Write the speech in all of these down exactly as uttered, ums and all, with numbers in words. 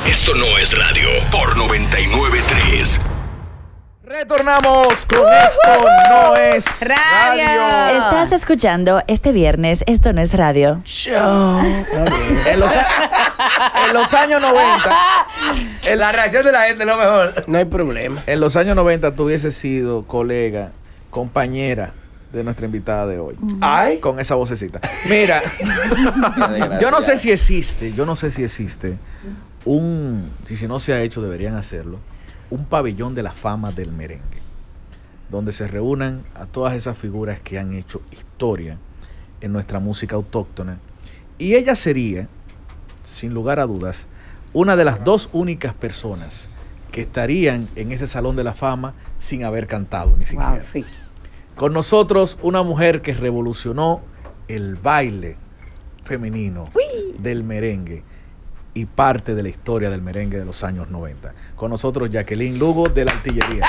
Esto no es radio por noventa y nueve punto tres. Retornamos con Esto No Es Radio. Radio. Estás escuchando este viernes Esto No Es Radio. Show. En los, en los años noventa. En La reacción de la gente es lo mejor. No hay problema. En los años noventa tú hubieses sido colega, compañera de nuestra invitada de hoy. Ay. Con esa vocecita. Mira, yo no sé si existe, yo no sé si existe un, si, si no se ha hecho, deberían hacerlo, un pabellón de la fama del merengue, donde se reúnan a todas esas figuras que han hecho historia en nuestra música autóctona. Y ella sería, sin lugar a dudas, una de las dos únicas personas que estarían en ese salón de la fama sin haber cantado ni siquiera. Wow, sí. Con nosotros, una mujer que revolucionó el baile femenino Uy. del merengue y parte de la historia del merengue de los años noventa. Con nosotros, Jacqueline Lugo de la Artillería.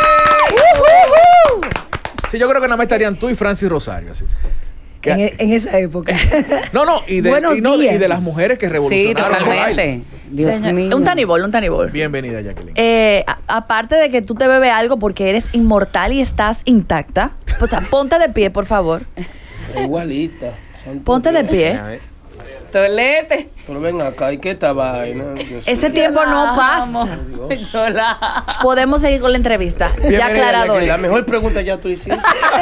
Sí, yo creo que nada más estarían tú y Francis Rosario. Así. Que, En, en esa época. no, no, y de, Buenos y, no, días. y de las mujeres que Sí, revolucionaron el baile. totalmente. Dios Señor, mío. un tanibol, un tanibol. Bienvenida, Jacqueline. Eh, a- aparte de que tú te bebes algo porque eres inmortal y estás intacta, o sea, ponte de pie, por favor. Igualita. santo Ponte de Dios. pie. Tolete. Pero ven acá, ¿y qué esta vaina? Dios Ese mío. tiempo no Amo. pasa. Dios. Yo la- Podemos seguir con la entrevista. Ya Bienvenida, aclarado Jacqueline. La es. mejor pregunta ya tú hiciste.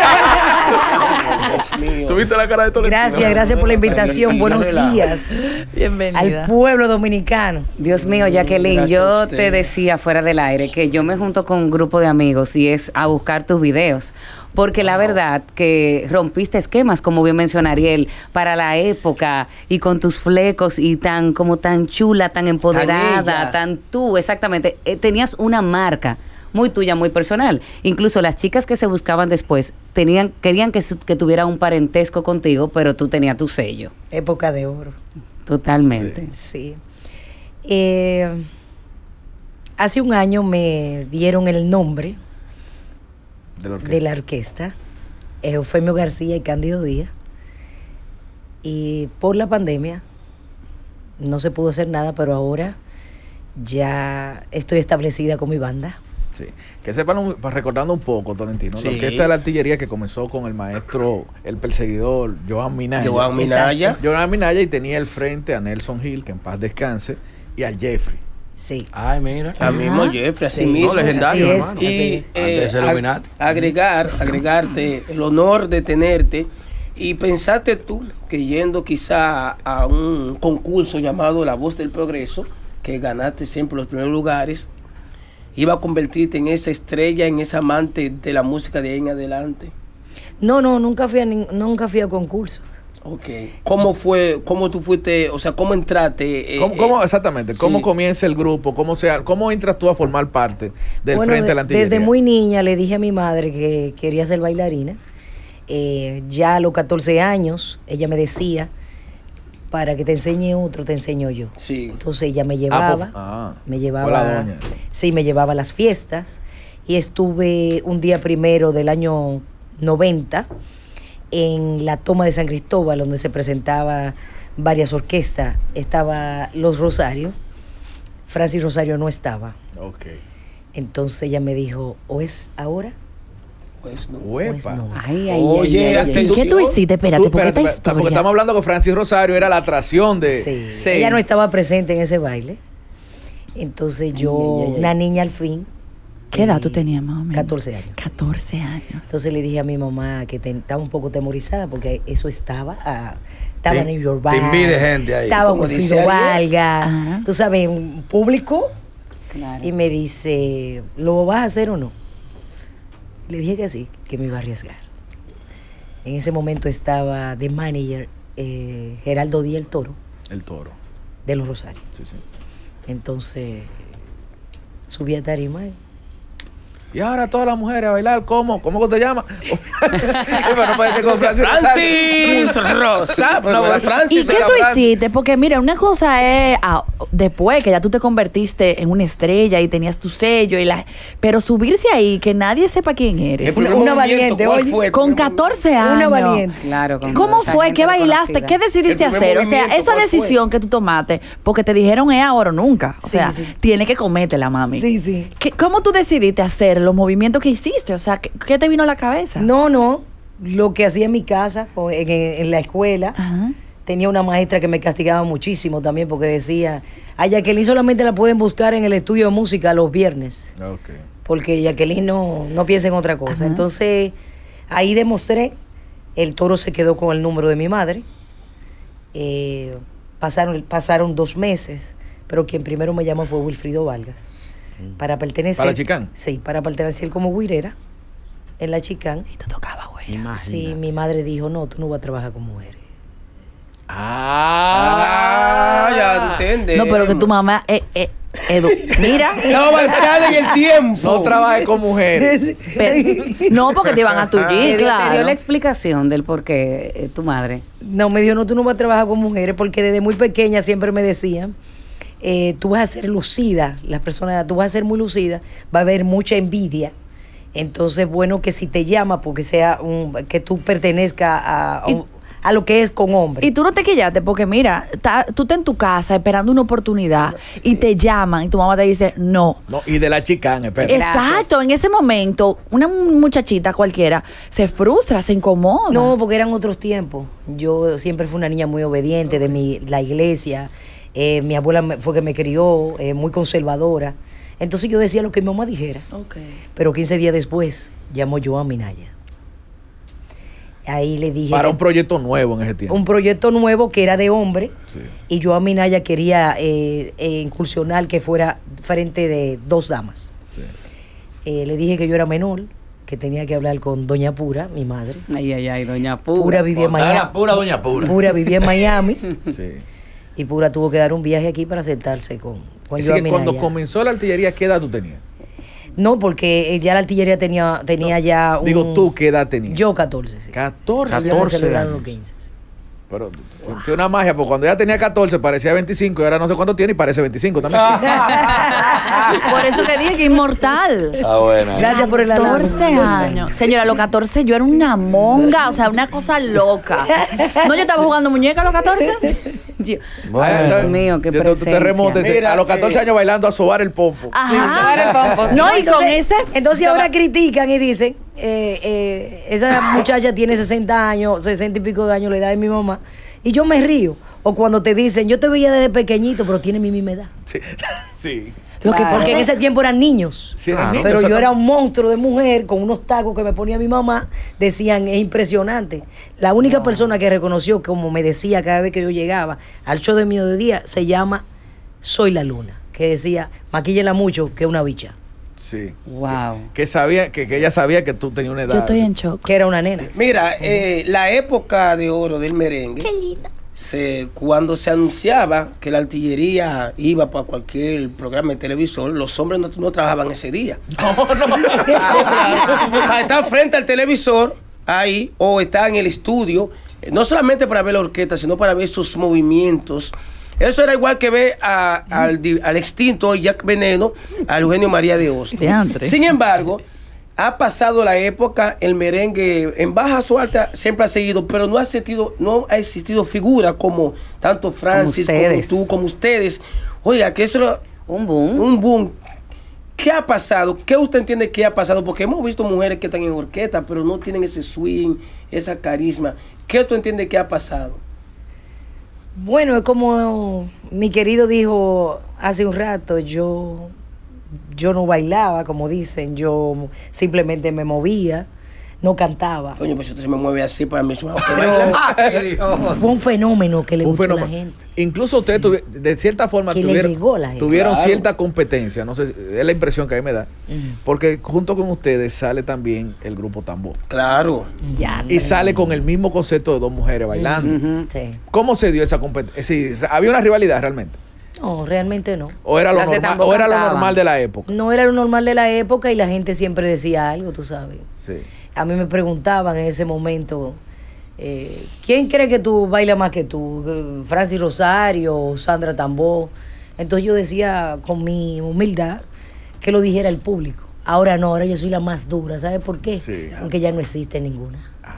Dios mío. ¿Tuviste la cara de Tolentino? Gracias, gracias por la invitación. Buenos días Bienvenida. al pueblo dominicano. Dios mío, Jacqueline, Gracias a yo usted. te decía fuera del aire que yo me junto con un grupo de amigos y es a buscar tus videos. Porque la verdad que rompiste esquemas, como bien mencionó Ariel, para la época y con tus flecos y tan como tan chula, tan empoderada, Tan ella. tan tú, exactamente. Eh, tenías una marca muy tuya, muy personal. Incluso las chicas que se buscaban después tenían querían que, su- que tuviera un parentesco contigo, pero tú tenías tu sello. Época de oro. Totalmente. Sí. Eh, hace un año me dieron el nombre De la orquesta. de la orquesta, Eufemio García y Cándido Díaz. Y por la pandemia no se pudo hacer nada, pero ahora ya estoy establecida con mi banda. Sí. Que sepan, un- pa- recordando un poco, Tolentino, Sí. la orquesta de la Artillería que comenzó con el maestro, el perseguidor, Joan Minaya. Joan Minaya. Joan Minaya, y tenía al frente a Nelson Hill, que en paz descanse, y al Jeffrey. Sí. Ay, mira. A mismo Jeffrey, así Sí. mismo. No, legendario, Así es, hermano. Y así eh, Antes del ag- Illuminati. agregar, agregarte el honor de tenerte. Y pensaste tú que yendo quizá a un concurso llamado La Voz del Progreso, que ganaste siempre los primeros lugares, iba a convertirte en esa estrella, en esa amante de la música de ahí en adelante. No, no, nunca fui a, nin- nunca fui a concurso. Ok. ¿Cómo fue, cómo tú fuiste, o sea, cómo entraste? eh, ¿Cómo, eh, cómo- exactamente, ¿cómo sí. comienza el grupo? ¿Cómo, sea, ¿Cómo entras tú a formar parte del Bueno, Frente de la de- Artillería? desde muy niña le dije a mi madre que quería ser bailarina. Eh, ya a los catorce años ella me decía, para que te enseñe otro, te enseño yo. Sí. Entonces ella me Ah, llevaba, pues, ah, me fue llevaba, la doña. sí, me llevaba a las fiestas y estuve un día primero del año noventa en la toma de San Cristóbal, donde se presentaba varias orquestas. Estaba Los Rosarios, Francis Rosario no estaba. Ok. Entonces ella me dijo, o es ahora Pues no. o es Uepa. no. Ay, ay, Oye, ay, ay, ay. ¿Y atención. qué tú hiciste? Espérate, Tú, porque esta espérate, espérate, porque historia. estamos hablando que Francis Rosario era la atracción de... Sí. Sí. Ella no estaba presente en ese baile. Entonces yo, ay, ay, ay. una niña al fin. ¿Qué edad tú y tenías más o menos? catorce años. catorce años. Entonces le dije a mi mamá que te- estaba un poco temorizada porque eso estaba, ah, estaba Te- en New York te Band, envidia gente ahí. estaba Como Wilfrido dice Ariel. Valga, Ajá. tú sabes, un público, Claro. y me dice, ¿lo vas a hacer o no? Le dije que sí, que me iba a arriesgar. En ese momento estaba de manager eh, Geraldo Díaz el Toro, El Toro. de Los Rosarios. Sí, sí. Entonces subí a tarima y Y ahora todas las mujeres a bailar, ¿cómo? ¿Cómo te llamas? Pero no puede ser con Francis. Francis Rosa. No, Francis. ¿Y qué tú hiciste? Porque mira, una cosa es ah, después que ya tú te convertiste en una estrella y tenías tu sello, y la, pero subirse ahí, que nadie sepa quién eres. Una, una valiente, oye. Con catorce años. Una valiente. Claro. Con ¿Cómo fue? ¿Qué bailaste? Reconocida. ¿Qué decidiste hacer? O sea, esa decisión que tú tomaste, porque te dijeron es ahora o nunca. O Sí, sea, sí. tiene que comértela, mami. Sí, sí. ¿Qué, ¿Cómo tú decidiste hacer los movimientos que hiciste? O sea, ¿qué, qué te vino a la cabeza? No, no. Lo que hacía en mi casa, o en, en la escuela, Ajá. tenía una maestra que me castigaba muchísimo también porque decía, a Jacqueline solamente la pueden buscar en el estudio de música los viernes. Ok. Porque Jacqueline no, no piensa en otra cosa. Ajá. Entonces, ahí demostré, el toro se quedó con el número de mi madre. Eh, pasaron, pasaron dos meses, pero quien primero me llamó fue Wilfrido Vargas. Para pertenecer. ¿Para la Chicán? Sí, para pertenecer como guirera en la Chicán. Y te tocaba, güey. Sí, mi madre dijo, no, tú no vas a trabajar con mujeres. Ah, ya entiendes. No, pero que tu mamá eh, eh, Edu, mira. Estaba avanzada en el tiempo. No trabajes con mujeres. Pero- no, porque te iban a Te tullir, dio- Te dio claro. la explicación del por qué eh, tu madre. No, me dijo, no, tú no vas a trabajar con mujeres, porque desde muy pequeña siempre me decían, eh, tú vas a ser lucida, las personas, tú vas a ser muy lucida, va a haber mucha envidia. Entonces, bueno, que si te llama, porque sea un, que tú pertenezcas a, a, Y- a lo que es con hombres. Y tú no te quillaste porque mira, ta- tú estás en tu casa esperando una oportunidad y te llaman y tu mamá te dice no. No, y de la Chicán, espera. Exacto, en ese momento una muchachita cualquiera se frustra, se incomoda. No, porque eran otros tiempos. Yo siempre fui una niña muy obediente de mi, la iglesia. Eh, mi abuela me- fue que me crió, eh, muy conservadora. Entonces yo decía lo que mi mamá dijera. Okay. Pero quince días después llamó Joan Minaya. Ahí le dije Para que- un proyecto nuevo en ese tiempo. un proyecto nuevo que era de hombre. Sí. Y Joan Minaya quería eh, eh, incursionar que fuera frente de dos damas. Sí. Eh, le dije que yo era menor, que tenía que hablar con Doña Pura, mi madre. Ay, ay, ay, doña Pura. Pura vivía en Botar Miami. la pura doña pura. Pura vivía en Miami. Sí. Y Pura tuvo que dar un viaje aquí para sentarse con, con Así Joan que cuando Minaya. comenzó la artillería, ¿qué edad tú tenías? No, porque eh, ya la artillería tenía, tenía ya un... Digo, ¿tú qué edad tenías? Yo catorce, sí. catorce. Ya me catorce celebraron los años. quince, sí. Pero t- t- tiene una magia, porque cuando ella tenía catorce parecía veinticinco y ahora no sé cuánto tiene y parece veinticinco también. Por eso que dije que inmortal. Ah, bueno. Gracias por el halago. catorce años. Señora, a los catorce yo era una monga, o sea, una cosa loca. ¿No yo estaba jugando muñeca a los catorce? Dios, Ah, Dios está- mío, qué yo te- tú te presencia. remontes Mira, a los catorce eh, años bailando a sobar el pompo. Ajá. No, y con ese. Entonces ahora critican y dicen, eh, eh, esa muchacha tiene sesenta años, sesenta y pico de años, la edad de mi mamá, y yo me río. O cuando te dicen, yo te veía desde pequeñito, pero tiene mi misma edad. Sí. sí. Lo que Claro. Porque en pasa ese tiempo eran niños. Sí, eran Claro. niños, Pero o sea, yo no- era un monstruo de mujer con unos tacos que me ponía mi mamá. Decían, es impresionante. La única persona que reconoció, como me decía cada vez que yo llegaba al show de mediodía, se llama Soy la Luna. Que decía, maquíllela mucho, que es una bicha. Sí. Wow. Que sabía, que, que ella sabía que tú tenías una edad. yo estoy en shock. Que era una nena. Mira, eh, la época de oro del merengue, se, cuando se anunciaba que la artillería iba para cualquier programa de televisor, los hombres no, no trabajaban ese día. Para estar frente al televisor, ahí, o estar en el estudio, eh, no solamente para ver la orquesta, sino para ver sus movimientos. Eso era igual que ver a- al, di- al extinto Jack Veneno, a Eugenio María de Hostos. Diantre. Sin embargo, ha pasado la época, el merengue en baja o alta siempre ha seguido, pero no ha existido, no ha existido figura como tanto Francis, como, ustedes. tú, como ustedes. Oiga, que eso era Un boom. un boom. ¿Qué ha pasado? ¿Qué usted entiende que ha pasado? Porque hemos visto mujeres que están en orquesta, pero no tienen ese swing, esa carisma. ¿Qué tú entiendes que ha pasado? Bueno, es como mi querido dijo hace un rato, yo, yo no bailaba, como dicen, yo simplemente me movía, no cantaba. Coño, pues si usted se me mueve así para mí, se me va a bailar. Fue un fenómeno que le Un gustó a la fenómeno. gente. Incluso ustedes, tuvi- de cierta forma, Que le tuvieron, llegó a la gente. tuvieron Claro. cierta competencia. No sé, si- es la impresión que a mí me da. Porque junto con ustedes sale también el grupo Tambor. Claro. Ya. Y sale con el mismo concepto de dos mujeres bailando. Ujú. Sí. ¿Cómo se dio esa competencia? Es decir, había una rivalidad realmente. No, realmente no. ¿O era lo, Las de normal, tambor o era lo cantaban. normal de la época? No era lo normal de la época y la gente siempre decía algo, tú sabes. Sí. A mí me preguntaban en ese momento, eh, ¿quién cree que tú bailas más que tú? Eh, ¿Francis Rosario o Sandra Tambor? Entonces yo decía con mi humildad que lo dijera el público. Ahora no, ahora yo soy la más dura. ¿Sabes por qué? Sí. Porque ya no existe ninguna.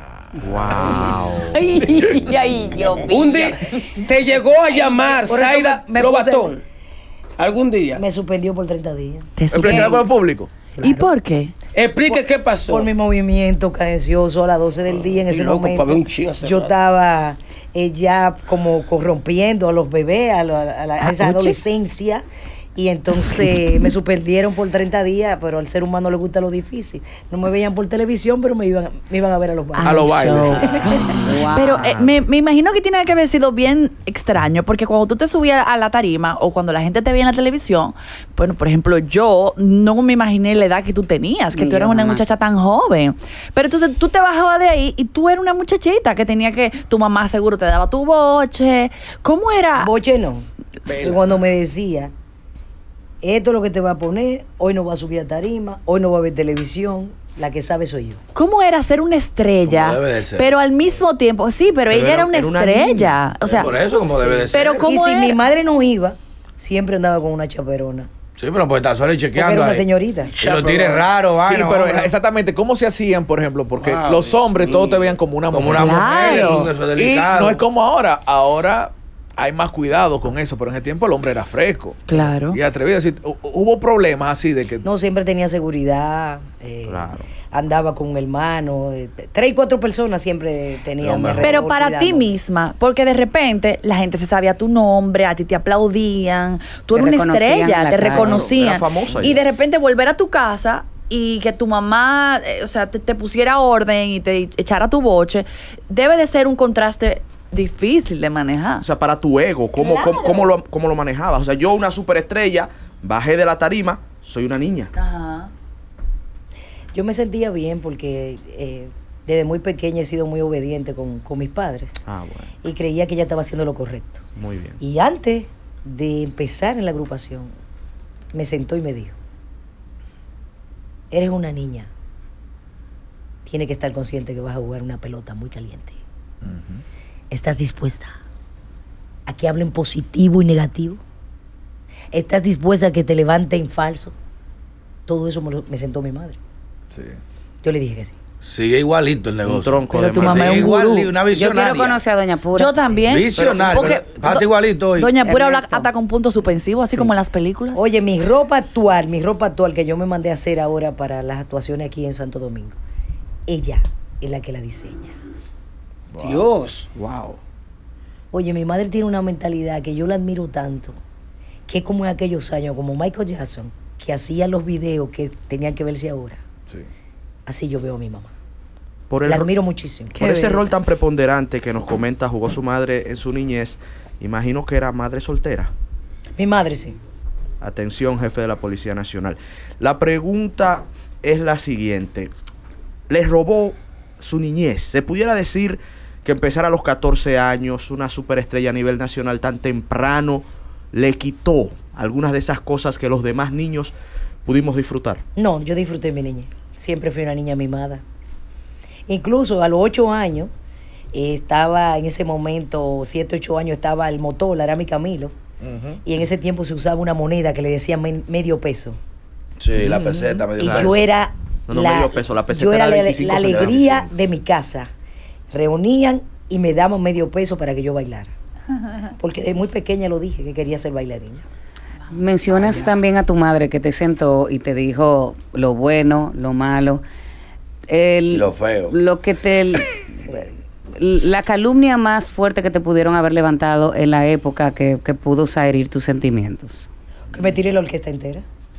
Wow. Ay, ay, Dios mío. Un día te llegó a llamar Por eso Zaida me- me Lobatón. puse- ¿Algún día? Me suspendió por treinta días. Te ¿Explicado por el público? ¿Y por qué? Explique qué pasó. Por mi movimiento cadencioso a las doce del día en ese loco, momento. pa' ver un chin hace Yo rato. estaba eh, ya como corrompiendo a los bebés, a, la- a la- a esa Ah, oye. adolescencia. Y entonces me suspendieron por treinta días, pero al ser humano le gusta lo difícil. No me veían por televisión, pero me iban, me iban a ver a los bailes. A los bailes. show. Wow. Pero eh, me, me imagino que tiene que haber sido bien extraño, porque cuando tú te subías a la tarima o cuando la gente te veía en la televisión, bueno, por ejemplo, yo no me imaginé la edad que tú tenías, que Ni tú eras yo una jamás. muchacha tan joven. Pero entonces tú te bajabas de ahí y tú eras una muchachita que tenía que, tu mamá seguro te daba tu boche. ¿Cómo era? Boche no. Cuando me decía, esto es lo que te va a poner, hoy no va a subir a tarima, hoy no va a ver televisión, la que sabe soy yo. ¿Cómo era ser una estrella? Como debe de ser. Pero al mismo tiempo, sí, pero, Pero ella era- era una era una estrella. niña. O sea, Por eso, como debe de ser. pero Y ¿cómo si era? mi madre no iba, siempre andaba con una chaperona. Sí, pero pues está sola y Porque chequeando. era una ahí. señorita. Y lo tires raro, Sí, vaina, pero hombre. exactamente, ¿cómo se hacían, por ejemplo? Porque Wow, los hombres Dios todos te mío. veían como una Como mujer. una mujer, Claro. eso, eso es Y delicado. no es como ahora. Ahora hay más cuidado con eso, pero en ese tiempo el hombre era fresco. Claro. Y atrevido. Es decir, hu- hubo problemas así de que... No, siempre tenía seguridad. eh, Claro. Andaba con un hermano. eh, t- tres y cuatro personas siempre tenían. No, alrededor Pero para ti cuidándome. misma, porque de repente la gente se sabía tu nombre, a ti te aplaudían, tú Te eras una reconocían estrella, en la te calle. reconocían. Era famosa Y ya. de repente volver a tu casa y que tu mamá, eh, o sea, te, te pusiera orden y te echara tu boche, debe de ser un contraste difícil de manejar. O sea, para tu ego, ¿cómo, Claro. cómo, cómo lo, cómo lo manejabas? O sea, yo, una superestrella, bajé de la tarima, soy una niña. Ajá. Yo me sentía bien porque eh, desde muy pequeña he sido muy obediente con, con mis padres. Ah, bueno, Y creía que ella estaba haciendo lo correcto. muy bien. Y antes de empezar en la agrupación, me sentó y me dijo, eres una niña, tienes que estar consciente que vas a jugar una pelota muy caliente. ¿Estás dispuesta a que hablen positivo y negativo? ¿Estás dispuesta a que te levanten falso? Todo eso me, lo- me sentó mi madre. Sí. Yo le dije que sí. Sigue igualito el negocio. Un tronco Pero de tu madera. mamá es Sigue un igual, gurú. una Yo visionaria. quiero conocer a Doña Pura. Yo también. Visionario. Porque Pasa do- igualito hoy. Doña Pura habla Ernesto. hasta con punto suspensivo, así como en las películas. Oye, mi ropa actual, mi ropa actual que yo me mandé a hacer ahora para las actuaciones aquí en Santo Domingo, ella es la que la diseña. Dios. Wow. Oye, mi madre tiene una mentalidad que yo la admiro tanto, que es como en aquellos años, como Michael Jackson, que hacía los videos que tenían que verse ahora. Sí. Así yo veo a mi mamá. Por, el, La ro- admiro muchísimo. Qué por ese bella. rol tan preponderante que nos comenta, jugó su madre en su niñez, imagino que era madre soltera. Mi madre sí. Atención, jefe de la Policía Nacional. La pregunta es la siguiente. ¿Les robó su niñez? ¿Se pudiera decir que empezar a los catorce años, una superestrella a nivel nacional tan temprano, le quitó algunas de esas cosas que los demás niños pudimos disfrutar? No, yo disfruté mi niñez. Siempre fui una niña mimada. Incluso a los ocho años, eh, estaba en ese momento, siete, ocho años, estaba el motor, la Arami Camilo. Y en ese tiempo se usaba una moneda que le decían men- medio peso. Sí, la peseta me Y dio yo era, No, no, la, medio peso, la peseta yo era era la, veinticinco la centavos. alegría de mi casa. Reunían y me daban medio peso para que yo bailara. Porque de muy pequeña lo dije, que quería ser bailarina. Mencionas también a tu madre que te sentó y te dijo lo bueno, lo malo. El- Y lo feo. Lo que te... La calumnia más fuerte que te pudieron haber levantado en la época que, que pudo herir tus sentimientos. Que me tiré la orquesta entera.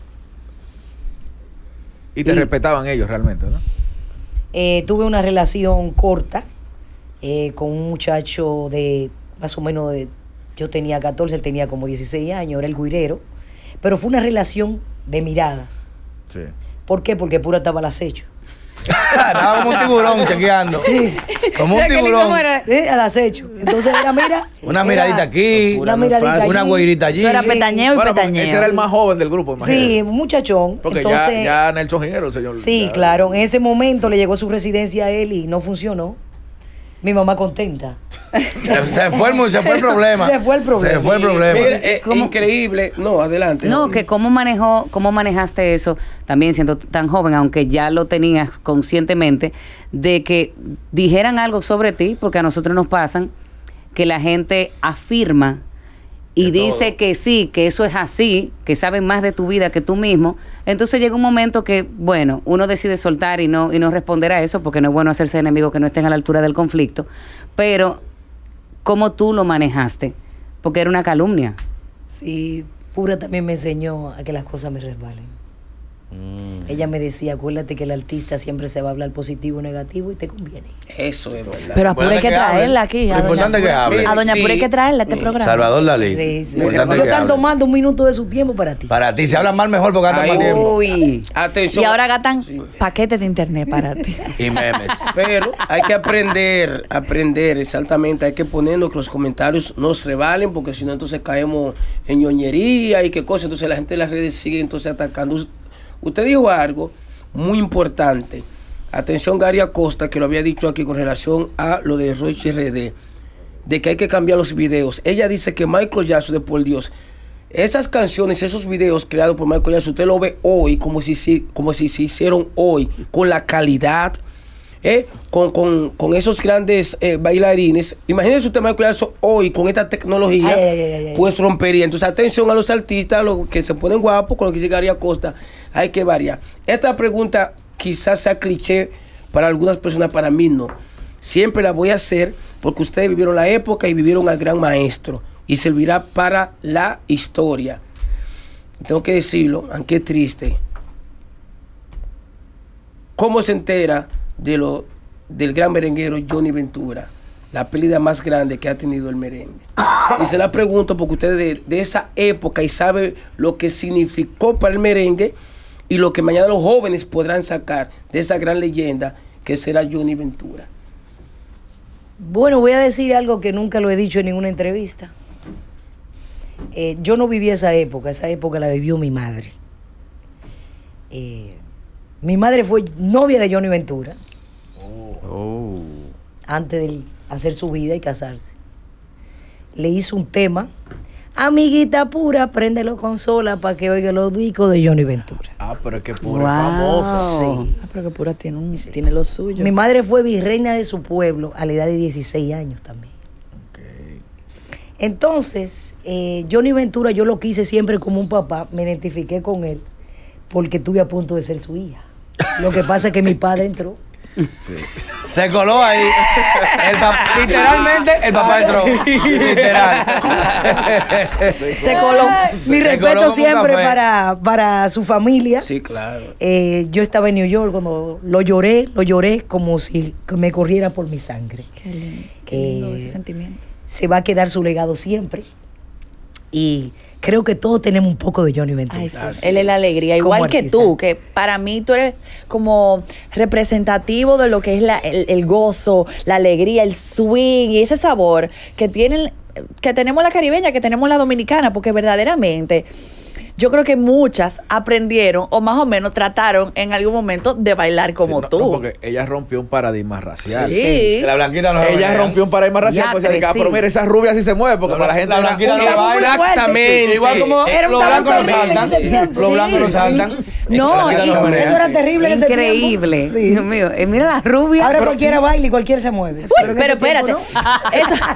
Y te Y- respetaban ellos realmente, ¿no? Eh, tuve una relación corta eh, con un muchacho de más o menos de, yo tenía catorce, él tenía como dieciséis años, era el guirero, pero fue una relación de miradas. Sí. ¿Por qué? Porque pura estaba al acecho. Estaba como un tiburón chequeando. Sí. Como un Jacqueline, tiburón. ¿cómo era? Sí, al acecho. Entonces era, mira. Una era miradita aquí, Una miradita allí. una guairita allí. Eso era petañeo y Bueno, porque petañeo. ese era el más joven del grupo, imagínate. Sí, un muchachón. Porque Entonces, ya, ya Nelson Jinguero, el señor. sí, ya- claro. En ese momento le llegó su residencia a él y no funcionó. Mi mamá contenta. Se, se fue el, mu- se fue el problema. Se fue el problema. Se fue el problema. Mira, eh, ¿Cómo? increíble. No, adelante. No, que cómo manejó, cómo manejaste eso, también siendo tan joven, aunque ya lo tenías conscientemente, de que dijeran algo sobre ti, porque a nosotros nos pasan que la gente afirma y De dice todo. que sí, que eso es así, que saben más de tu vida que tú mismo. Entonces llega un momento que, bueno, uno decide soltar y no, y no responder a eso, porque no es bueno hacerse enemigos que no estén a la altura del conflicto. Pero, ¿cómo tú lo manejaste? Porque era una calumnia. Sí, Pura también me enseñó a que las cosas me resbalen. Ella me decía, acuérdate que el artista siempre se va a hablar positivo o negativo y te conviene. Eso es verdad. Pero a Pura hay que Importante que traerla hable. aquí. Lo A doña importante es que Pura. hable. A doña Sí. Pura hay que traerla a este programa. Salvador Dalí. Sí, sí. Importante Ellos que están hable. tomando un minuto de su tiempo para ti. Para ti, se habla mal mejor porque gasta Ay, más tiempo. Uy. Atención. Y ahora gastan Sí. paquetes de internet para ti. Y memes. Pero hay que aprender, aprender exactamente, hay que ponernos que los comentarios no se revalen, porque si no entonces caemos en ñoñería y qué cosa, entonces la gente de las redes sigue entonces atacando. Us- Usted dijo algo muy importante. Atención, Gary Acosta, que lo había dicho aquí con relación a lo de Roche R D, de que hay que cambiar los videos. Ella dice que Michael Jackson, de por Dios, esas canciones, esos videos creados por Michael Jackson, usted lo ve hoy como si, si- como si se hicieron hoy, con la calidad, ¿eh? con, con, con esos grandes eh, bailarines. Imagínese usted Michael Jackson hoy con esta tecnología, Ay, ay, ay, ay. pues rompería. Entonces, atención a los artistas, los que se ponen guapos, con lo que dice Gary Acosta, hay que variar. Esta pregunta quizás sea cliché para algunas personas, para mí no. Siempre la voy a hacer porque ustedes vivieron la época y vivieron al gran maestro y servirá para la historia. Tengo que decirlo, aunque es triste. ¿Cómo se entera de lo del gran merenguero Johnny Ventura? La pérdida más grande que ha tenido el merengue. Y se la pregunto porque ustedes de, de esa época y saben lo que significó para el merengue y lo que mañana los jóvenes podrán sacar de esa gran leyenda que será Johnny Ventura. Bueno, voy a decir algo que nunca lo he dicho en ninguna entrevista. Eh, yo no viví esa época, esa época la vivió mi madre. Eh, mi madre fue novia de Johnny Ventura Oh. antes de hacer su vida y casarse. Le hizo un tema, amiguita pura, préndelo con sola para que oiga los discos de Johnny Ventura. Ah, pero es que Pura Wow. es famosa. Sí. Ah, pero que Pura tiene, un, tiene lo suyo. Mi madre fue virreina de su pueblo a la edad de dieciséis años también. Ok. Entonces, eh, Johnny Ventura yo lo quise siempre como un papá, me identifiqué con él porque estuve a punto de ser su hija. Lo que pasa es que mi padre entró. Se coló ahí. El pap- literalmente, el papá entró. Literal. Se coló. Mi Se coló respeto como un siempre café. para, para su familia. Sí, claro. Eh, yo estaba en New York cuando lo lloré, lo lloré como si me corriera por mi sangre. Qué lindo, qué lindo Eh, ese sentimiento. Se va a quedar su legado siempre. Y creo que todos tenemos un poco de Johnny Ventura. Ay, sí. Así Él es la es. alegría, Como igual que artista. tú, que para mí tú eres como representativo de lo que es la- el, el gozo, la alegría, el swing y ese sabor que tienen, que tenemos la caribeña, que tenemos la dominicana, porque verdaderamente yo creo que muchas aprendieron o más o menos trataron en algún momento de bailar como Sí, no, tú. no, porque ella rompió un paradigma racial. Sí. Que la blanquita no se Ella baila. rompió un paradigma racial. Ya Pues se dedica, crecí. pero mira, esa rubia sí se mueve, porque La para la blan- gente. la era blanquita una- no se baila. Exactamente. Igual como Era un los blancos no talento terrible en ese saltan. tiempo. Los Sí. blancos no saltan. No, La blanquita y- no menea. Eso era terrible en ese tiempo. Increíble. Sí. Dios mío. Eh, mira la rubia. Ahora Pero- cualquiera baila y cualquiera se mueve. Uy, en pero ese tiempo espérate. no. Eso-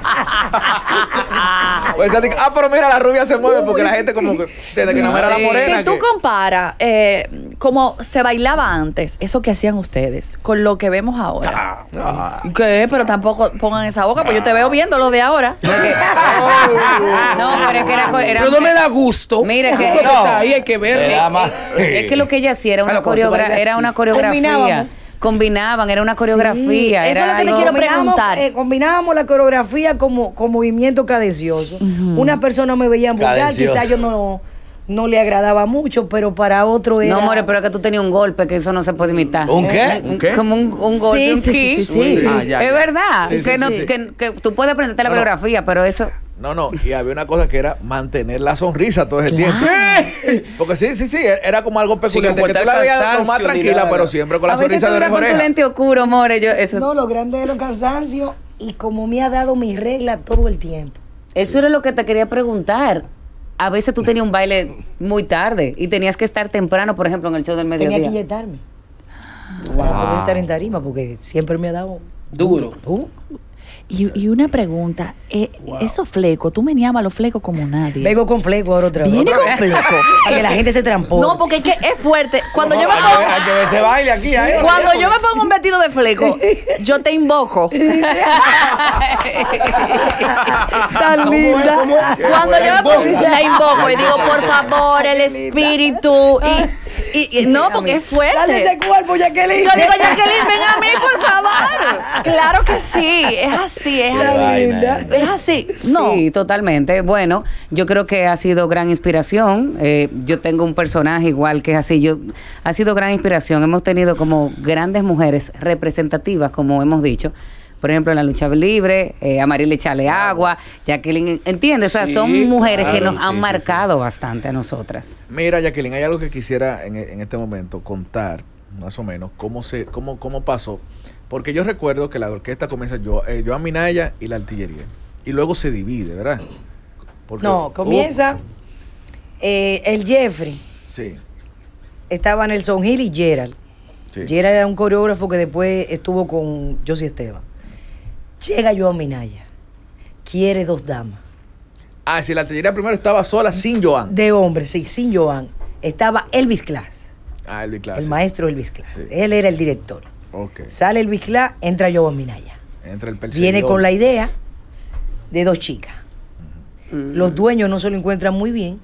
Pues, ella dice, ah, pero mira, la rubia se mueve, porque la gente, como que desde que no era la Sí. morena. Si tú que- comparas eh, cómo se bailaba antes, eso que hacían ustedes, con lo que vemos ahora. Ah, ¿Qué? Pero tampoco pongan esa boca, pues yo te veo viendo lo de ahora. No, pero es que era. era Pero no me da gusto. Mira que- Porque No. está ahí, hay que ver. Me da más- Es que lo que ella hacía era una, Claro, cuando tú coreogra- bailas era así. una coreografía. Combinábamos. Combinaban, era una coreografía. Sí, eso era es lo que te algo- quiero Combinábamos, preguntar. eh, combinábamos la coreografía como con movimiento cadencioso. Una persona me veía vulgar, Cadencioso. quizás yo no, no le agradaba mucho, pero para otro era... No, more, pero es que tú tenías un golpe, que eso no se puede imitar. ¿Un qué? Un- ¿Un qué? Como un, un golpe, Sí, un sí, kick. sí, sí, sí. Ah, ya, Es ya. verdad. Sí, sí, que, sí, no, sí. Que, que tú puedes aprenderte la No, no. coreografía, pero eso... No, no, y había una cosa que era mantener la sonrisa todo el tiempo. Porque sí, sí, sí, era como algo peculiar. de que tú importar la veías cansancio más ni tranquila, nada. pero siempre con la a veces sonrisa tú de duras oreja a con tu oreja. lente oscuro, more. Yo, eso, No, lo grande de los cansancios y como me ha dado mi regla todo el tiempo. eso era lo que te quería preguntar. A veces tú tenías un baile muy tarde y tenías que estar temprano, por ejemplo, en el show del Tenía que mediodía. inyectarme para poder estar en tarima porque siempre me ha dado Duro. Uh, Y, y una pregunta, eh, esos flecos, tú meneabas los flecos como nadie. vengo con fleco ahora otra vez. Viene con fleco. Para que la gente se transporte. No, porque es que es fuerte. Cuando yo me Hay que ver- pongo, hay que ver ese baile aquí. ¿eh? cuando yo me pongo un vestido de fleco, yo te invoco. Tan linda. Cuando yo me pongo, la invoco y digo, por favor, el espíritu. Y, y- y- no, porque es Dale fuerte. ese cuerpo, Jacqueline. Yo digo, Jacqueline, ven a mí, por favor. Claro que sí, es así, es Tan así. linda. Es así. No. Sí, totalmente. Bueno, yo creo que ha sido gran inspiración. Eh, yo tengo un personaje igual que es así. Yo, ha sido gran inspiración. Hemos tenido como grandes mujeres representativas, como hemos dicho. Por ejemplo, en la lucha libre, eh, Amaril Echarle Agua, Jacqueline, ¿entiendes? O sea, Sí, son mujeres que claro, nos han sí, sí, marcado bastante a nosotras. Mira, Jacqueline, hay algo que quisiera en, en este momento contar, más o menos, cómo se, cómo, cómo pasó. Porque yo recuerdo que la orquesta comienza yo, eh, Joan Minaya y la artillería. Y luego se divide, ¿verdad? Porque No, comienza eh, el Jeffrey. Sí, Estaba Nelson Gil y Gerald. sí. Gerald era un coreógrafo que después estuvo con Josie Esteban. Llega Joan Minaya. Quiere dos damas. Ah, si la artillería primero estaba sola, sin Joan. De hombres, sí, sin Joan. Estaba Elvis Class, Ah, Elvis Class. el maestro Elvis Class. Sí. Él era el director. Ok. Sale Elvis Class, entra Joan Minaya. Entra el perseguidor. Viene con la idea de dos chicas. Los dueños no se lo encuentran muy bien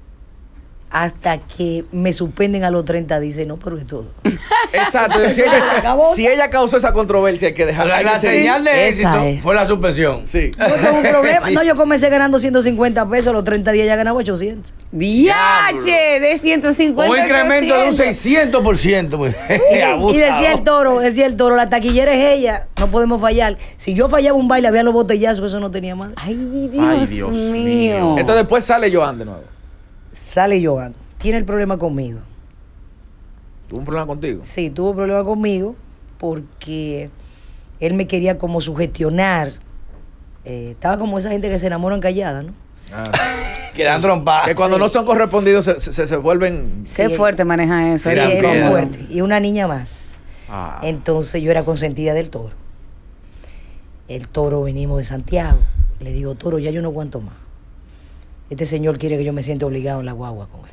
hasta que me suspenden a los treinta. Dice, no, pero es todo. Exacto. Si ella, Acabó. si ella causó esa controversia, hay que dejarla. La, hay la que seguir. señal de Esa éxito es. fue la suspensión. Sí. No tengo un problema. No, yo comencé ganando ciento cincuenta pesos, a los treinta días ya ganaba ochocientos. ¡Diache! De ciento cincuenta. Un incremento de un seiscientos por ciento. pues. Y decía el toro, decía el toro, la taquillera es ella, no podemos fallar. Si yo fallaba un baile, había los botellazos, eso no tenía mal. Ay, Dios, Ay, Dios mío. mío. Entonces después sale Joan de nuevo. Sale Joan, tiene el problema conmigo. ¿Tuvo un problema contigo? Sí, tuvo problema conmigo porque él me quería como sugestionar. Eh, estaba como esa gente que se enamoran callada, ¿no? Ah. Quedan trompadas. Que cuando no son correspondidos se, se, se vuelven... Qué Sí, fuerte maneja eso. Sí, Gran era piedra. fuerte. Y una niña más. Ah. Entonces yo era consentida del toro. El toro venimos de Santiago. Le digo, toro, ya yo no aguanto más. Este señor quiere que yo me sienta obligado en la guagua con él.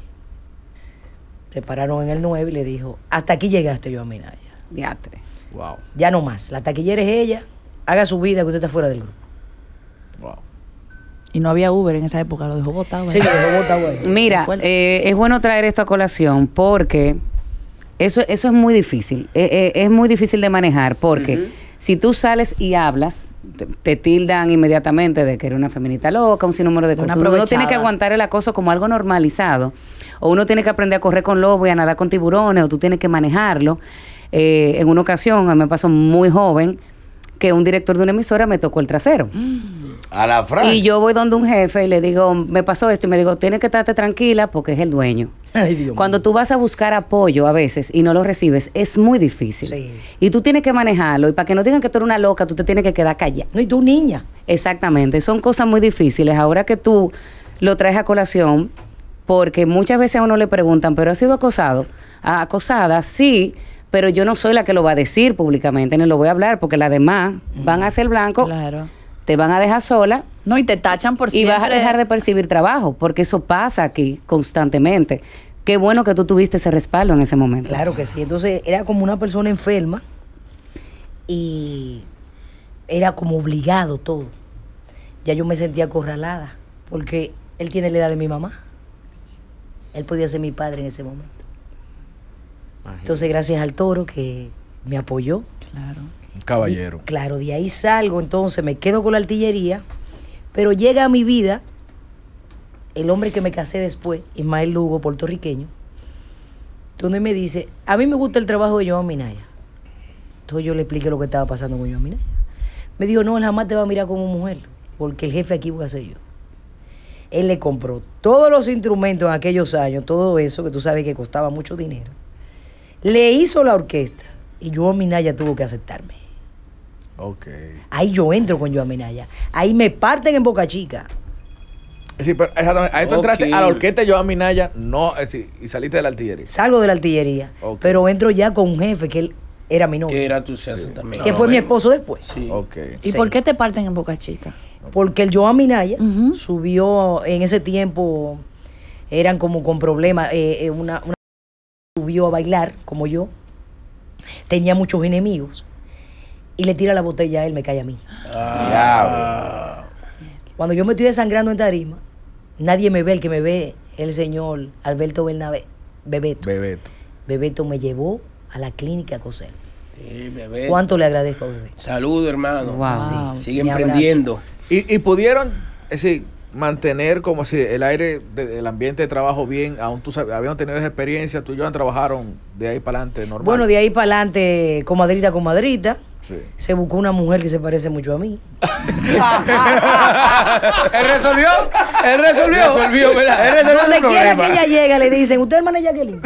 Se pararon en el nueve y le dijo, hasta aquí llegaste, Joan Minaya. Diatre. Wow. Ya no más. La taquillera es ella. Haga su vida que usted está fuera del grupo. Wow. Y no había Uber en esa época, lo dejó botado. Sí, lo dejó botado, güey. Mira, Fuerte. eh, es bueno traer esto a colación porque eso, eso es muy difícil. Eh, eh, es muy difícil de manejar porque si tú sales y hablas, te, te tildan inmediatamente de que eres una feminita loca, un sinnúmero de Una cosas. Uno tiene que aprovechada. aguantar el acoso como algo normalizado. O uno tiene que aprender a correr con lobos y a nadar con tiburones, o tú tienes que manejarlo. Eh, en una ocasión, a mí me pasó muy joven, que un director de una emisora me tocó el trasero. A la Fran. Y yo voy donde un jefe y le digo, me pasó esto, y me digo, tienes que estarte tranquila porque es el dueño. Ay, Dios Cuando mío. tú vas a buscar apoyo a veces y no lo recibes, es muy difícil. Sí. Y tú tienes que manejarlo. Y para que no digan que tú eres una loca, tú te tienes que quedar callada. No, y tú niña. Exactamente. Son cosas muy difíciles. Ahora que tú lo traes a colación, porque muchas veces a uno le preguntan, ¿pero has sido acosado? Ah, acosada, sí, pero yo no soy la que lo va a decir públicamente, ni lo voy a hablar, porque las demás van a ser blanco, Claro. te van a dejar sola No, y te tachan por y siempre. vas a dejar de percibir trabajo, porque eso pasa aquí constantemente. Qué bueno que tú tuviste ese respaldo en ese momento. Claro que sí. Entonces era como una persona enferma y era como obligado todo. Ya yo me sentía acorralada porque él tiene la edad de mi mamá. Él podía ser mi padre en ese momento. Entonces, gracias al toro que me apoyó. Claro. Un caballero. Y, claro, de ahí salgo, entonces me quedo con la artillería, pero llega a mi vida el hombre que me casé después, Ismael Lugo, puertorriqueño, donde me dice, a mí me gusta el trabajo de Joan Minaya. Entonces yo le expliqué lo que estaba pasando con Joan Minaya. Me dijo, no, él jamás te va a mirar como mujer, porque el jefe aquí voy a ser yo. Él le compró todos los instrumentos en aquellos años, todo eso, que tú sabes que costaba mucho dinero. Le hizo la orquesta y Joan Minaya tuvo que aceptarme. Ok. Ahí yo entro con Joan Minaya. Ahí me parten en Boca Chica. Sí, pero exactamente. Ahí tú Ok. entraste a la orquesta de Joan Minaya, no, es decir, y saliste de la artillería. Salgo de la artillería, Ok. pero entro ya con un jefe que él era mi novio, Que era tu sexo también. que fue mi esposo después. Sí. Ok. ¿Y Sí. por qué te parten en Boca Chica? Porque el Joan Minaya Ujú. subió, en ese tiempo eran como con problemas, eh, eh, una, una subió a bailar como yo, tenía muchos enemigos y le tira la botella a él, me cae a mí. Ah. Cuando yo me estoy desangrando en tarima, nadie me ve, el que me ve el señor Alberto Bernabé, Bebeto. Bebeto. Bebeto me llevó a la clínica a coser. Sí, bebé. ¿Cuánto le agradezco a Bebé? Saludo, hermano. Wow. Sí, Sigue mi abrazo. emprendiendo. Y, y pudieron, es decir, mantener como si el aire, de- el ambiente de trabajo bien, aún tú sabes, habían tenido esa experiencia, tú y Joan trabajaron de ahí para adelante normal. Bueno, de ahí para adelante, comadrita, comadrita, Sí. se buscó una mujer que se parece mucho a mí. Él resolvió. Él resolvió. Resolvió, ¿verdad? Él resolvió Donde el quiera que problema. ella llega, le dicen, ¿usted es hermana de Jacqueline?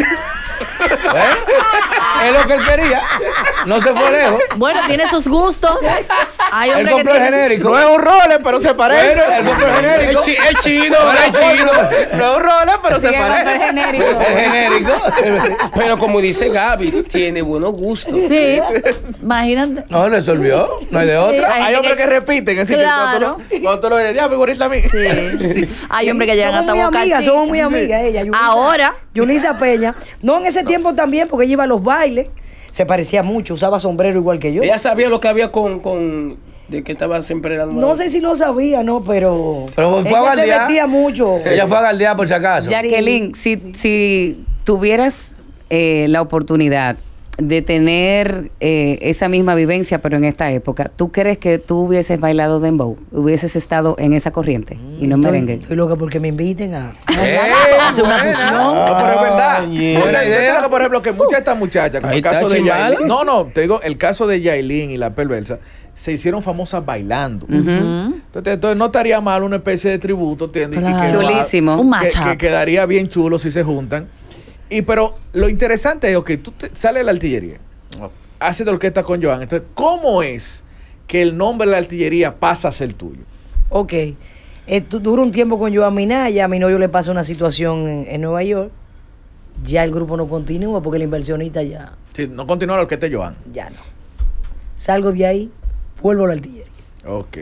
¿Eh? Es lo que él quería. No se fue lejos. Bueno, tiene sus gustos. Hay Él hombres que compró el tienen- genérico. No es un role, pero se parece. Bueno, él compró el genérico. Es chi- es chino, Bueno, es chino. No es un role, pero se Sigue con el parece. genérico. El genérico. Pero como dice Gaby, tiene buenos gustos. Sí, imagínate. No, él resolvió. No hay de Sí, otra. hay Hay gente hombres que- que repiten, así Claro. que cuando tú lo, cuando tú lo ves, ya, me igualita a mí. Sí. Hay hombres que llegan Somos hasta muy Boca amigas, Chica. somos muy amigas ella. Yulisa- Ahora. Yulisa Peña. No, en ese tiempo también, porque ella iba a los bailes. Se parecía mucho, usaba sombrero igual que yo. Ella sabía lo que había con, con de que estaba siempre dando. No sé si lo sabía, no, pero, Pero fue a ella se galdear. vestía mucho. Ella fue a galdear por si acaso. Jacqueline, si, si tuvieras eh, la oportunidad de tener eh, esa misma vivencia, pero en esta época, ¿tú crees que tú hubieses bailado dembow? ¿Hubieses estado en esa corriente y no en Estoy- merengue? Estoy loca porque me inviten a, ¡Eh, a hacer una buena! fusión. No, pero es verdad. Oye. Yo te- Buena yo te idea. digo, por ejemplo, que muchas de estas muchachas, como Ahí el caso está de Chimala. Yailin. No, no, te digo, el caso de Yailin y la perversa, se hicieron famosas bailando. entonces, entonces no estaría mal una especie de tributo, ¿entiendes? Y que Claro. no va- Chulísimo. Un que, matchup. que quedaría bien chulo si se juntan. Y pero lo interesante es, ok, tú te- sales de la artillería, haces de orquesta con Joan. Entonces, ¿cómo es que el nombre de la artillería pasa a ser tuyo? Ok. Esto, dura un tiempo con Joan Minaya, a mi novio le pasa una situación en, en Nueva York. Ya el grupo no continúa porque el inversionista ya, Si no continúa la orquesta de Joan. ya no. Salgo de ahí, vuelvo a la artillería. Ok.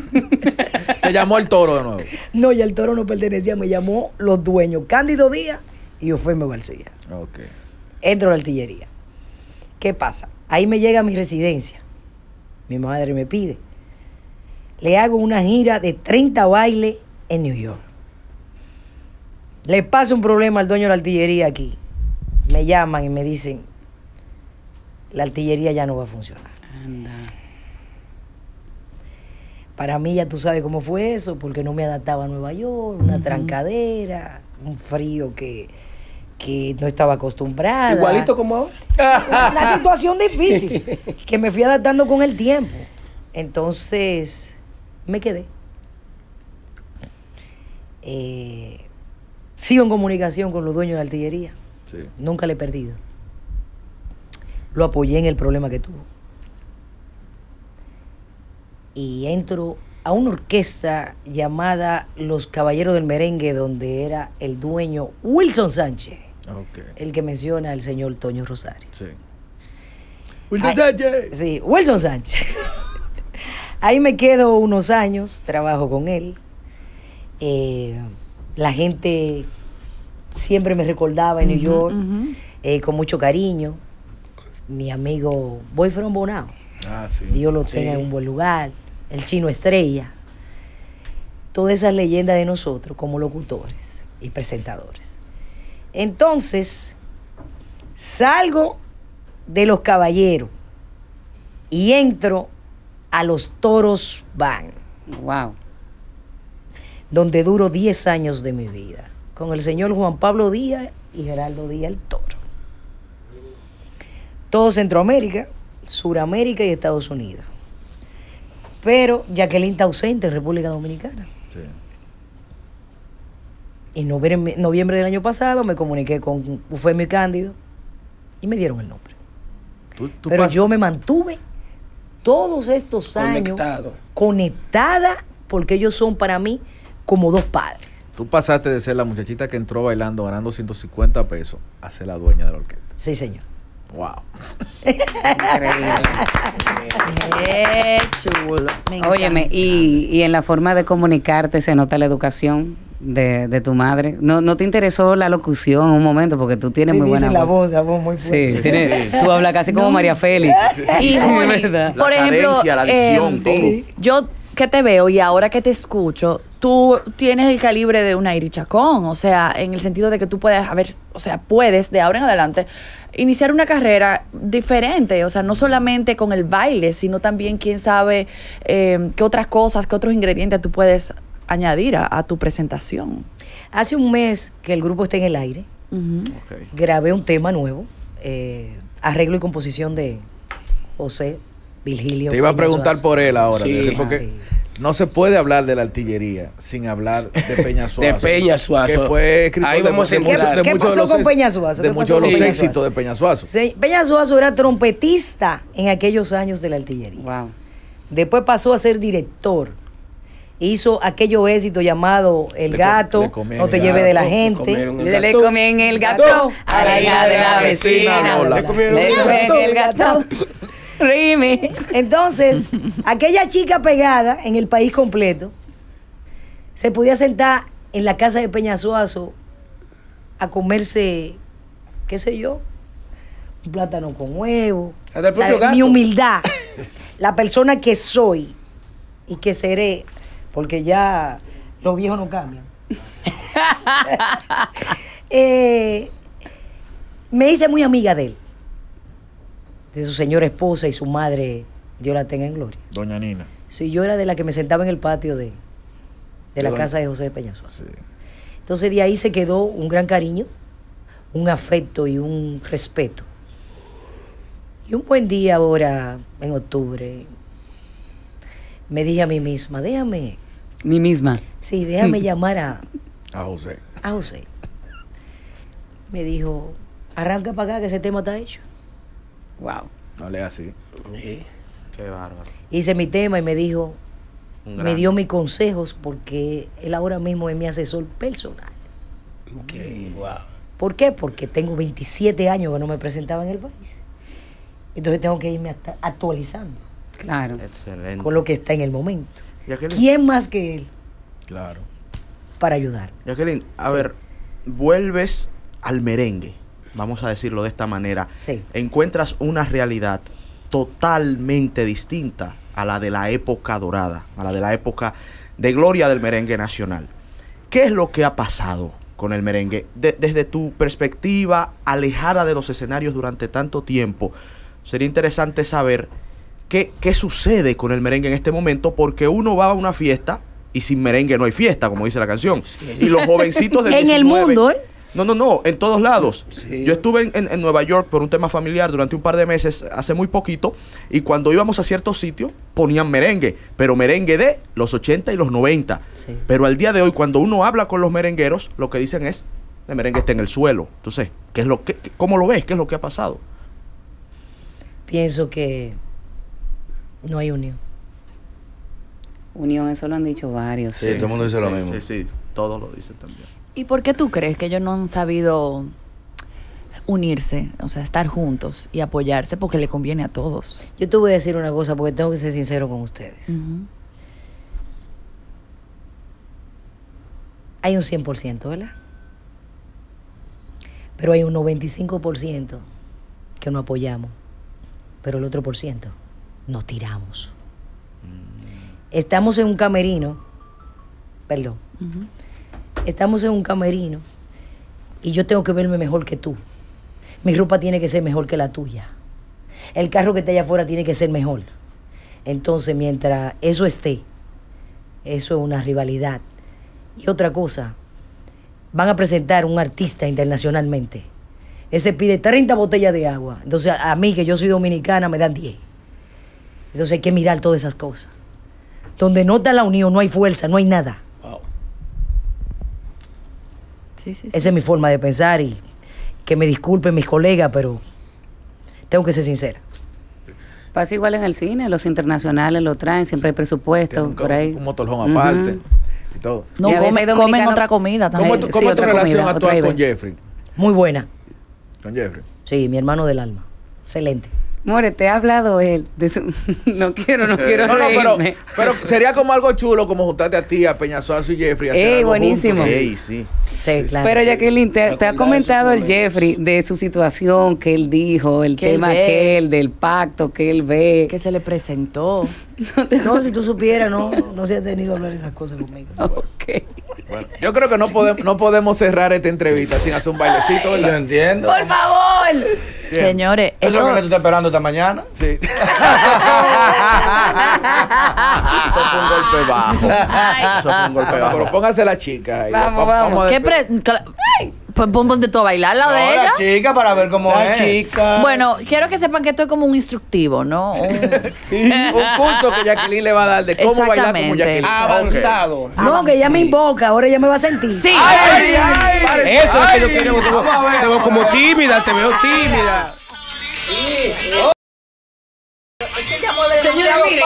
Te llamó el toro de nuevo. No, ya el toro no pertenecía, me llamó los dueños, Cándido Díaz y Eufemio García. Ok. Entro a la artillería. ¿Qué pasa? Ahí me llega a mi residencia. Mi madre me pide. Le hago una gira de treinta bailes en New York. Le pasa un problema al dueño de la artillería aquí. Me llaman y me dicen, la artillería ya no va a funcionar. Anda. Para mí ya tú sabes cómo fue eso, porque no me adaptaba a Nueva York, una trancadera, un frío que, que no estaba acostumbrada. Igualito como ahora. Una situación difícil que me fui adaptando con el tiempo. Entonces, me quedé. Eh, sigo en comunicación con los dueños de la artillería. Sí. Nunca le he perdido. Lo apoyé en el problema que tuvo. Y entro a una orquesta llamada Los Caballeros del Merengue, donde era el dueño Wilson Sánchez, Ok. el que menciona al señor Toño Rosario. Sí. Ay, sí, Wilson Sánchez. Ahí me quedo unos años, trabajo con él. Eh, la gente siempre me recordaba en New York eh, con mucho cariño. Mi amigo Boyfriend Bonao, Ah, sí. Dios lo Sí. tenga en un buen lugar. El Chino Estrella. Todas esas leyendas de nosotros como locutores y presentadores. Entonces, salgo de Los Caballeros y entro a los Toros Van. Wow. donde duro diez años de mi vida, con el señor Juan Pablo Díaz y Geraldo Díaz el Toro. Todo Centroamérica, Suramérica y Estados Unidos. Pero Jacqueline está ausente en República Dominicana. Sí. En noviembre, noviembre del año pasado me comuniqué con Eufemio y Cándido y me dieron el nombre. Tú- tú Pero pas- yo me mantuve todos estos años Conectado. conectada porque ellos son para mí como dos padres. Tú pasaste de ser la muchachita que entró bailando ganando ciento cincuenta pesos a ser la dueña de la orquesta. Sí, señor. Wow. Increíble. Qué chulo. Me Óyeme, encanta. y, y en la forma de comunicarte se nota la educación de, de tu madre. ¿No, ¿No te interesó la locución un momento? Porque tú tienes Sí, muy buena dice la voz. voz, la voz muy fuerte. Sí, tienes- tú hablas casi como María Félix. Y Juni, ¿verdad? La por ejemplo, cadencia, la dicción, eh, todo. sí. Yo que te veo y ahora que te escucho, tú tienes el calibre de una Iri Chacón, o sea, en el sentido de que tú puedes, a ver, o sea, puedes de ahora en adelante iniciar una carrera diferente, o sea, no solamente con el baile, sino también, quién sabe, eh, qué otras cosas, qué otros ingredientes tú puedes añadir a, a tu presentación. Hace un mes que el grupo está en el aire, Ujú. Ok. grabé un tema nuevo, eh, arreglo y composición de José Virgilio. Te iba a Peña preguntar Suazo. por él ahora, Sí. Dionisio, porque Sí. no se puede hablar de la artillería sin hablar de Peña Suazo. De Peña Suazo. Que fue escritor Ahí de, vamos a de muchos- entrar. de ¿Qué muchos de pasó los con ex- Peña Suazo? De ¿Qué muchos pasó de con los Peña éxitos Suazo? de Peña Suazo. Sí, Peña Suazo era trompetista en aquellos años de la artillería. Wow. Después pasó a ser director. Hizo aquello éxito llamado El Le com- Gato, le comían No te el lleve de la gato, le gente. comieron el Le, le gato. comían el gato a la hija de la vecina. no, la- Le comieron Le el comían gato. el gato. Remix. Entonces, aquella chica pegada en el país completo se podía sentar en la casa de Peña Suazo a comerse, qué sé yo, un plátano con huevo. Hasta el propio ¿Sabe? gato. Mi humildad, la persona que soy y que seré, porque ya los viejos no cambian. Eh, me hice muy amiga de él, de su señora esposa y su madre, Dios la tenga en gloria. Doña Nina. Sí, yo era de la que me sentaba en el patio de, de la doña- casa de José de Peña Suazo. Sí. Entonces de ahí se quedó un gran cariño, un afecto y un respeto. Y un buen día ahora, en octubre, me dije a mí misma, déjame, Mi misma. sí, déjame llamar a, A José. a José. Me dijo, arranca para acá que ese tema está hecho. Wow. No le así. Sí. Qué bárbaro. Hice mi tema y me dijo, Un me gran- dio mis consejos porque él ahora mismo es mi asesor personal. Increíble. Wow. ¿Por qué? Porque tengo veintisiete años que no me presentaba en el país. Entonces tengo que irme hasta- actualizando Claro. Excelente. con lo que está en el momento. Jacqueline, ¿Quién más que él Claro. para ayudar? Jacqueline, a Sí. ver, vuelves al merengue, vamos a decirlo de esta manera. Sí. Encuentras una realidad totalmente distinta a la de la época dorada, a la de la época de gloria del merengue nacional. ¿Qué es lo que ha pasado con el merengue? De- desde tu perspectiva, alejada de los escenarios durante tanto tiempo, sería interesante saber qué, qué sucede con el merengue en este momento, porque uno va a una fiesta y sin merengue no hay fiesta, como dice la canción. Y los jovencitos de En el mundo, ¿eh? No, no, no, en todos lados. Sí. Yo estuve en, en- en Nueva York por un tema familiar durante un par de meses, hace muy poquito, y cuando íbamos a ciertos sitios ponían merengue, pero merengue de los ochenta y los noventa. Sí. Pero al día de hoy, cuando uno habla con los merengueros, lo que dicen es, el merengue está en el suelo. Entonces, ¿qué es lo que, qué- ¿cómo lo ves? ¿Qué es lo que ha pasado? Pienso que no hay unión. Unión, eso lo han dicho varios. Sí, todo el mundo dice lo mismo. Sí, sí, todos lo dicen también. ¿Y por qué tú crees que ellos no han sabido unirse, o sea, estar juntos y apoyarse porque le conviene a todos? Yo te voy a decir una cosa porque tengo que ser sincero con ustedes. Ujú. Hay un cien por ciento, ¿verdad? Pero hay un noventa y cinco por ciento que no apoyamos, pero el otro por ciento nos tiramos. Estamos en un camerino, perdón, Ujú. estamos en un camerino y yo tengo que verme mejor que tú. Mi ropa tiene que ser mejor que la tuya. El carro que está allá afuera tiene que ser mejor. Entonces, mientras eso esté, eso es una rivalidad Y otra cosa, van a presentar un artista internacionalmente. Ese pide treinta botellas de agua. Entonces, a, a mí, que yo soy dominicana, me dan diez. Entonces hay que mirar todas esas cosas. Donde no está la unión, no hay fuerza, no hay nada. Wow. Sí, sí, sí. Esa es mi forma de pensar y que me disculpen mis colegas, pero tengo que ser sincera. Pasa igual en el cine, los internacionales lo traen, siempre hay presupuesto Tiene un, por ahí. un motorhome aparte Ujú. y todo. No, Y a veces come- hay comen dominicanos- otra comida ¿Cómo, también. tu- sí, cómo es tu otra relación comida, otra actual con idea. Jeffrey? Muy buena. Con Jeffrey. Sí, mi hermano del alma. Excelente. More, te ha hablado él de su... no quiero, no quiero No, no, pero, reírme. pero sería como algo chulo como juntarte a ti, a Peñasuazo y Jeffrey. hacer Ey, algo buenísimo. juntos. Sí, sí. Sí, claro. Pero Jacqueline, te, te ha Recordar comentado el esos momentos. Jeffrey de su situación que él dijo, el Que él tema ve. que él, del pacto que él ve. Que se le presentó. No, si tú supieras, no, no se ha tenido a hablar esas cosas conmigo. Ok. Bueno, yo creo que no, podemos no podemos cerrar esta entrevista sin hacer un bailecito, Yo ¿verdad? entiendo. Por favor. Bien. Señores, Eso es lo que esto, tú estás esperando esta mañana. Sí. Eso fue un golpe bajo. Eso fue un golpe Pero- bajo. Pero pónganse las chicas ahí. Vamos, Va- vamos. a ¿qué despe- pre- cla- Ay, pues pon- ponte tú a bailar al lado de No, ella. la chica para ver cómo La es. chica. Bueno, quiero que sepan que esto es como un instructivo, ¿no? Un- un curso que Jacqueline le va a dar de cómo bailar como Exactamente. Jacqueline. Avanzado. No, que ella me invoca, ahora ella me va a sentir. Sí. Ay, ay, ay. Eso es lo que yo quiero. Te veo, te veo como tímida, te veo tímida. Señora, mire.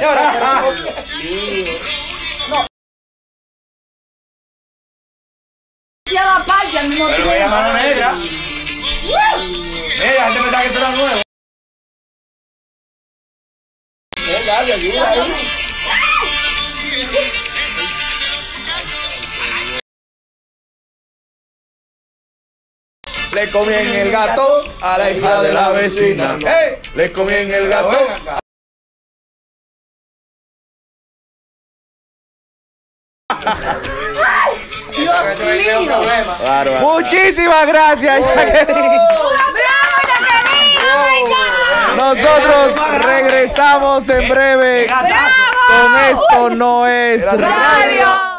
Pero vaya mano negra. Mira, gente pensaba que esto era nuevo. Venga, dale, ayuda ahí. Le comí en el gato a la hija de la vecina. ¡Ey! Le comí en el gato. Bárbaro. Muchísimas gracias, Jacqueline. Nosotros regresamos en breve. Con esto no es radio.